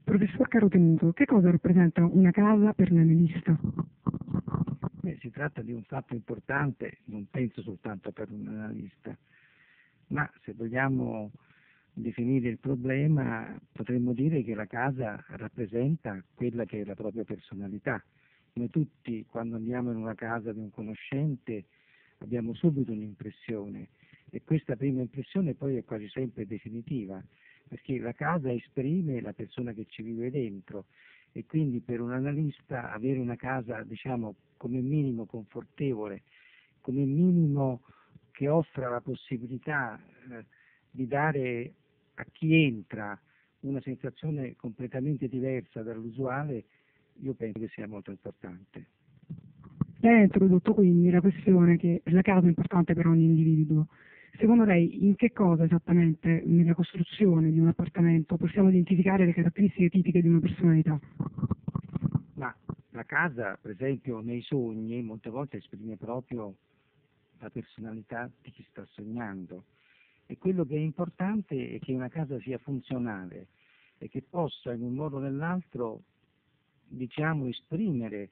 Professor Carotenuto, che cosa rappresenta una casa per l'analista? Si tratta di un fatto importante, non penso soltanto per un analista, ma se vogliamo definire il problema potremmo dire che la casa rappresenta quella che è la propria personalità. Noi tutti, quando andiamo in una casa di un conoscente, abbiamo subito un'impressione e questa prima impressione poi è quasi sempre definitiva, perché la casa esprime la persona che ci vive dentro e quindi per un analista avere una casa, diciamo, come minimo confortevole, come minimo che offra la possibilità di dare a chi entra una sensazione completamente diversa dall'usuale, io penso che sia molto importante. Lei ha introdotto quindi la questione che la casa è importante per ogni individuo. Secondo lei, in che cosa esattamente nella costruzione di un appartamento possiamo identificare le caratteristiche tipiche di una personalità? Ma la casa, per esempio, nei sogni molte volte esprime proprio la personalità di chi sta sognando. E quello che è importante è che una casa sia funzionale e che possa in un modo o nell'altro, diciamo, esprimere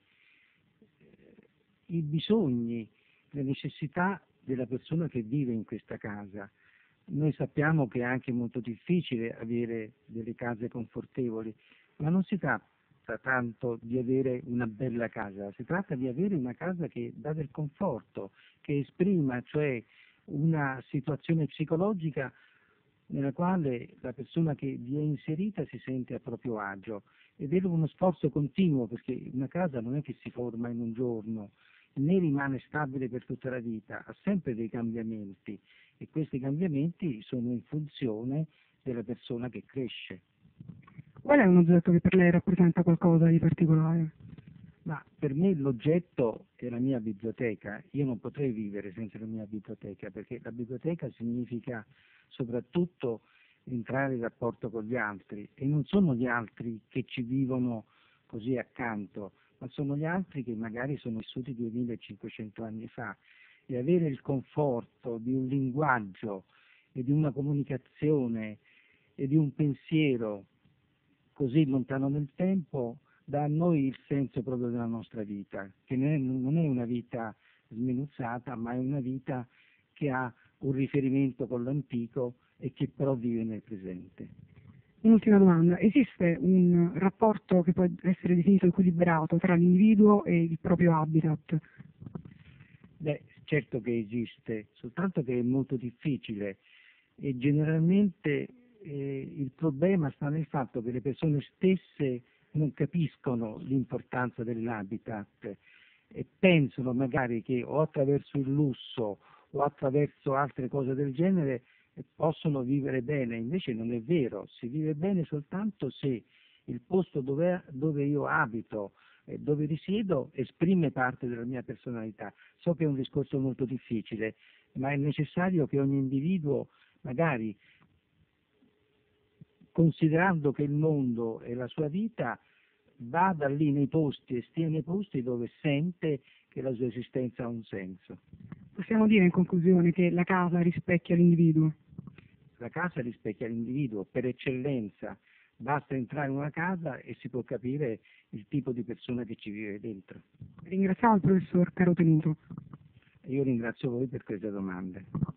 i bisogni, le necessità della persona che vive in questa casa. Noi sappiamo che è anche molto difficile avere delle case confortevoli, ma non si tratta tanto di avere una bella casa, si tratta di avere una casa che dà del conforto, che esprima cioè una situazione psicologica nella quale la persona che vi è inserita si sente a proprio agio ed è uno sforzo continuo perché una casa non è che si forma in un giorno né rimane stabile per tutta la vita, ha sempre dei cambiamenti e questi cambiamenti sono in funzione della persona che cresce. Qual è un oggetto che per lei rappresenta qualcosa di particolare? Ma per me l'oggetto è la mia biblioteca, io non potrei vivere senza la mia biblioteca perché la biblioteca significa soprattutto entrare in rapporto con gli altri e non sono gli altri che ci vivono così accanto, ma sono gli altri che magari sono vissuti 2500 anni fa e avere il conforto di un linguaggio e di una comunicazione e di un pensiero così lontano nel tempo dà a noi il senso proprio della nostra vita, che non è una vita sminuzzata, ma è una vita che ha un riferimento con l'antico e che però vive nel presente. Un'ultima domanda, esiste un rapporto che può essere definito equilibrato tra l'individuo e il proprio habitat? Beh, certo che esiste, soltanto che è molto difficile e generalmente il problema sta nel fatto che le persone stesse non capiscono l'importanza dell'habitat e pensano magari che o attraverso il lusso o attraverso altre cose del genere possono vivere bene, invece non è vero, si vive bene soltanto se il posto dove io abito e dove risiedo esprime parte della mia personalità. So che è un discorso molto difficile, ma è necessario che ogni individuo magari considerando che il mondo è la sua vita, vada lì nei posti e stia nei posti dove sente che la sua esistenza ha un senso. Possiamo dire in conclusione che la casa rispecchia l'individuo? La casa rispecchia l'individuo per eccellenza, basta entrare in una casa e si può capire il tipo di persona che ci vive dentro. Ringraziamo il professor Carotenuto. Io ringrazio voi per queste domande.